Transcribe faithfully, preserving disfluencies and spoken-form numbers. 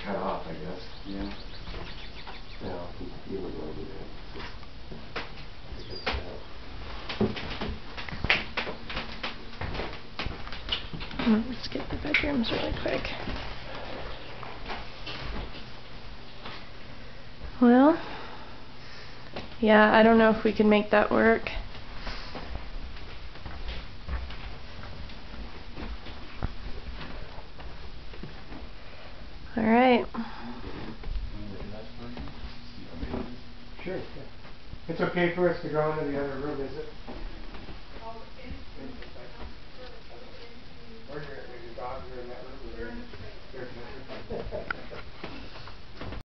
cut off, I guess. Yeah. No, you wouldn't want to do that. It's just, uh, Let's get the bedrooms really quick. Well, yeah, I don't know if we can make that work. All right. Sure. Yeah. It's okay for us to go into the other room, is it?